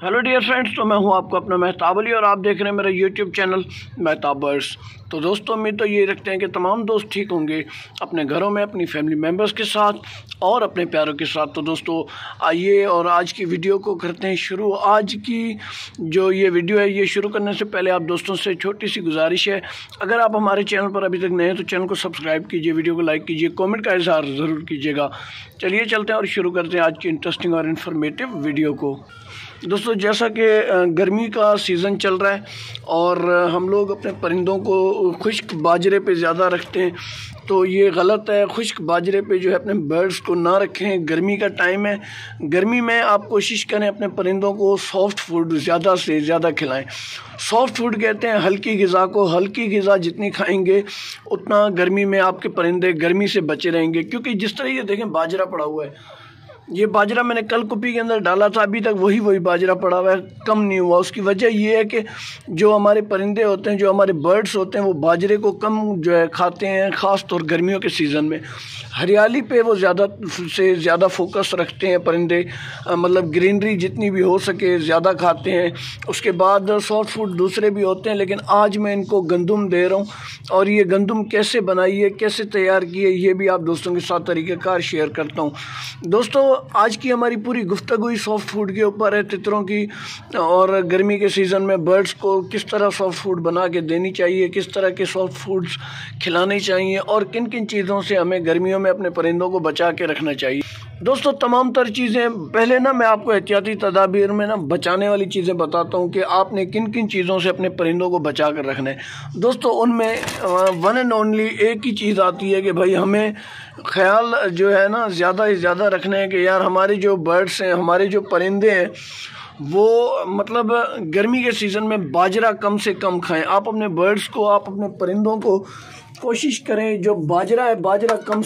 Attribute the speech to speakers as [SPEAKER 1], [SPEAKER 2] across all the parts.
[SPEAKER 1] Hello dear friends, तो मैं हूं आपका अपना मेहताब अली और आप देख रहे हैं मेरा यूट्यूब चैनल मेहताब बर्ड्स। तो दोस्तों, उम्मीद तो ये रखते हैं कि तमाम दोस्त ठीक होंगे अपने घरों में, अपनी फैमिली मेम्बर्स के साथ और अपने प्यारों के साथ। तो दोस्तों आइए और आज की वीडियो को करते हैं शुरू। आज की जो ये वीडियो है, ये शुरू करने से पहले आप दोस्तों से छोटी सी गुजारिश है, अगर आप हमारे चैनल पर अभी तक नए हैं तो चैनल को सब्सक्राइब कीजिए, वीडियो को लाइक कीजिए, कॉमेंट का इजहार ज़रूर कीजिएगा। चलिए चलते हैं और शुरू करते हैं आज की इंटरेस्टिंग और इन्फॉर्मेटिव वीडियो को। दोस्तों, जैसा कि गर्मी का सीज़न चल रहा है और हम लोग अपने परिंदों को खुश्क बाजरे पे ज़्यादा रखते हैं, तो ये गलत है। खुश्क बाजरे पे जो है अपने बर्ड्स को ना रखें। गर्मी का टाइम है, गर्मी में आप कोशिश करें अपने परिंदों को सॉफ्ट फूड ज़्यादा से ज़्यादा खिलाएं। सॉफ्ट फूड कहते हैं हल्की ग़िज़ा को। हल्की ग़िज़ा जितनी खाएंगे उतना गर्मी में आपके परिंदे गर्मी से बचे रहेंगे। क्योंकि जिस तरह ये देखें बाजरा पड़ा हुआ है, ये बाजरा मैंने कल कुप्पी के अंदर डाला था, अभी तक वही बाजरा पड़ा हुआ है, कम नहीं हुआ। उसकी वजह ये है कि जो हमारे परिंदे होते हैं, जो हमारे बर्ड्स होते हैं, वो बाजरे को कम जो है खाते हैं, ख़ास तौर गर्मियों के सीज़न में। हरियाली पे वो ज़्यादा से ज़्यादा फोकस रखते हैं परिंदे, मतलब ग्रीनरी जितनी भी हो सके ज़्यादा खाते हैं। उसके बाद सॉफ्ट फूड दूसरे भी होते हैं, लेकिन आज मैं इनको गंदम दे रहा हूँ और ये गंदम कैसे बनाई है, कैसे तैयार की है, ये भी आप दोस्तों के साथ तरीक़ेकार शेयर करता हूँ। दोस्तों, आज की हमारी पूरी गुफ्तगू ही सॉफ्ट फूड के ऊपर है, तितरों की, और गर्मी के सीज़न में बर्ड्स को किस तरह सॉफ्ट फूड बना के देनी चाहिए, किस तरह के सॉफ्ट फूड्स खिलाने चाहिए और किन किन चीज़ों से हमें गर्मियों में अपने परिंदों को बचा के रखना चाहिए। दोस्तों, तमाम तर चीज़ें पहले ना मैं आपको एहतियाती तदाबीर में ना बचाने वाली चीज़ें बताता हूँ कि आपने किन किन चीज़ों से अपने परिंदों को बचा कर रखना है। दोस्तों, उनमें वन एंड ओनली एक ही चीज़ आती है कि भाई हमें ख्याल जो है ना ज़्यादा से ज़्यादा रखना है कि यार हमारे जो बर्ड्स हैं, हमारे जो परिंदे हैं, वो मतलब गर्मी के सीज़न में बाजरा कम से कम खाएं। आप अपने बर्ड्स को, आप अपने परिंदों को कोशिश करें जो बाजरा है, बाजरा कम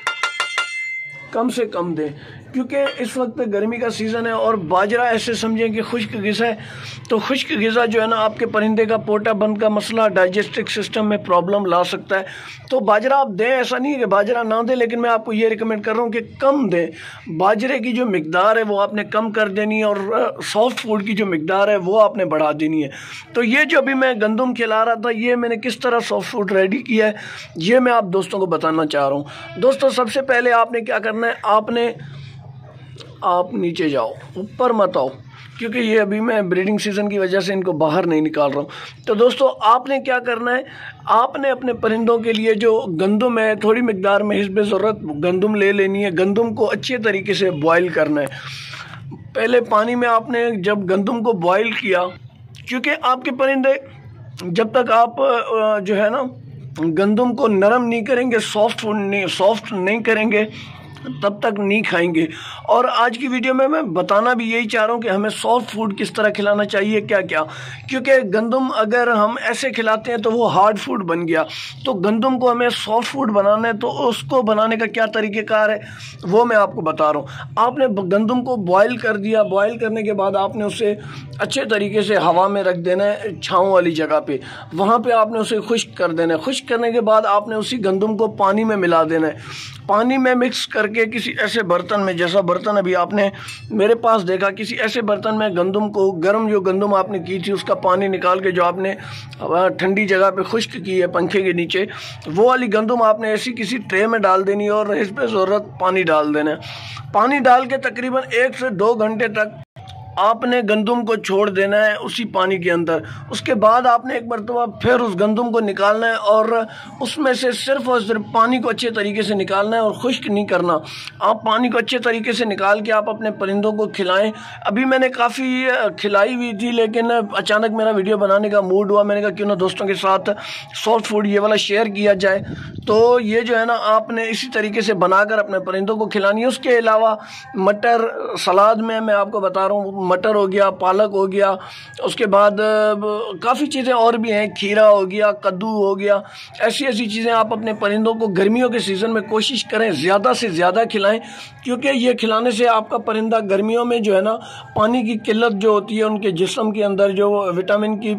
[SPEAKER 1] से कम दें, क्योंकि इस वक्त गर्मी का सीज़न है और बाजरा ऐसे समझें कि खुश्क ग़िज़ा है। तो खुश्क ग़िज़ा जो है ना आपके परिंदे का पोटा बंद का मसला, डाइजेस्टिव सिस्टम में प्रॉब्लम ला सकता है। तो बाजरा आप दें, ऐसा नहीं है कि बाजरा ना दें, लेकिन मैं आपको ये रिकमेंड कर रहा हूँ कि कम दें। बाजरे की जो मिकदार है वो आपने कम कर देनी है और सॉफ्ट फूड की जो मिकदार है वो आपने बढ़ा देनी है। तो ये जो अभी मैं गंदम खिला रहा था, ये मैंने किस तरह सॉफ्ट फूड रेडी किया है, ये मैं आप दोस्तों को बताना चाह रहा हूँ। दोस्तों, सबसे पहले आपने क्या करना है, आप नीचे जाओ, ऊपर मत आओ, क्योंकि ये अभी मैं ब्रीडिंग सीज़न की वजह से इनको बाहर नहीं निकाल रहा हूँ। तो दोस्तों, आपने क्या करना है, आपने अपने परिंदों के लिए जो गंदम है, थोड़ी मिकदार में हिस्ब ज़रूरत गंदम ले लेनी है। गंदम को अच्छे तरीके से बॉयल करना है। पहले पानी में आपने जब गंदम को बॉयल किया, क्योंकि आपके परिंदे जब तक आप जो है ना गंदम को नरम नहीं करेंगे, सॉफ्ट नहीं करेंगे, तब तक नहीं खाएंगे। और आज की वीडियो में मैं बताना भी यही चाह रहा हूँ कि हमें सॉफ्ट फूड किस तरह खिलाना चाहिए, क्या क्या। क्योंकि गंदम अगर हम ऐसे खिलाते हैं तो वो हार्ड फूड बन गया। तो गंदम को हमें सॉफ्ट फूड बनाना है, तो उसको बनाने का क्या तरीक़ेकार है वो मैं आपको बता रहा हूँ। आपने गंदम को बॉयल कर दिया, बॉयल करने के बाद आपने उसे अच्छे तरीके से हवा में रख देना है, छाँव वाली जगह पे। वहाँ पे आपने उसे खुश्क कर देना है। खुश्क करने के बाद आपने उसी गंदम को पानी में मिला देना है। पानी में मिक्स करके किसी ऐसे बर्तन में, जैसा बर्तन अभी आपने मेरे पास देखा, किसी ऐसे बर्तन में गंदम को, गर्म जो गंदम आपने की थी उसका पानी निकाल के, जो आपने ठंडी जगह पे खुश्क की है पंखे के नीचे, वो वाली गंदम आपने ऐसी किसी ट्रे में डाल देनी है और इस पर ज़रूरत पानी डाल देना है। पानी डाल के तकरीबन 1 से 2 घंटे तक आपने गंदम को छोड़ देना है उसी पानी के अंदर। उसके बाद आपने एक मरतबा फिर उस गंदम को निकालना है और उसमें से सिर्फ और सिर्फ पानी को अच्छे तरीके से निकालना है और खुश्क नहीं करना। आप पानी को अच्छे तरीके से निकाल के आप अपने परिंदों को खिलाएं। अभी मैंने काफ़ी खिलाई हुई थी, लेकिन अचानक मेरा वीडियो बनाने का मूड हुआ, मैंने कहा क्यों ना दोस्तों के साथ सॉफ्ट फूड ये वाला शेयर किया जाए। तो ये जो है ना आपने इसी तरीके से बनाकर अपने परिंदों को खिलानी है। उसके अलावा मटर, सलाद में मैं आपको बता रहा हूँ, मटर हो गया, पालक हो गया, उसके बाद काफ़ी चीज़ें और भी हैं, खीरा हो गया, कद्दू हो गया। ऐसी चीज़ें आप अपने परिंदों को गर्मियों के सीज़न में कोशिश करें ज़्यादा से ज़्यादा खिलाएं, क्योंकि ये खिलाने से आपका परिंदा गर्मियों में जो है ना पानी की किल्लत जो होती है उनके जिस्म के अंदर, जो विटामिन की,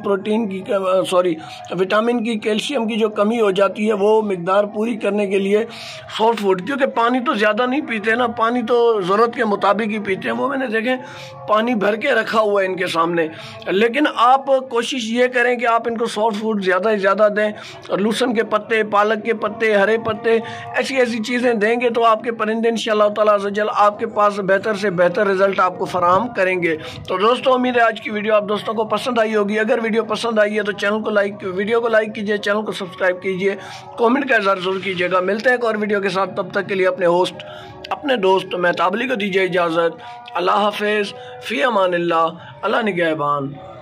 [SPEAKER 1] विटामिन की, कैल्शियम की जो कमी हो जाती है, वो मिकदार पूरी करने के लिए सॉफ्ट फूड, क्योंकि पानी तो ज़्यादा नहीं पीते ना, पानी तो ज़रूरत के मुताबिक ही पीते हैं। वो मैंने देखें पानी भर के रखा हुआ है इनके सामने। लेकिन आप कोशिश ये करें कि आप इनको सॉफ्ट फूड ज़्यादा से ज़्यादा दें, और लहसुन के पत्ते, पालक के पत्ते, हरे पत्ते, ऐसी ऐसी चीज़ें देंगे तो आपके परिंदे इंशाअल्लाह ताला अज़्ज़ा वजल आपके पास बेहतर से बेहतर रिजल्ट आपको फराहम करेंगे। तो दोस्तों, उम्मीद है आज की वीडियो आप दोस्तों को पसंद आई होगी। अगर वीडियो पसंद आई है तो वीडियो को लाइक कीजिए, चैनल को सब्सक्राइब कीजिए, कमेंट का इज़हार जरूर कीजिएगा। मिलते हैं एक और वीडियो के साथ, तब तक के लिए अपने होस्ट, अपने दोस्त मेहताब अली को दीजिए इजाज़त। अल्लाह हाफ़िज़, फ़ी अमानिल्लाह, अल्लाह निगहबान।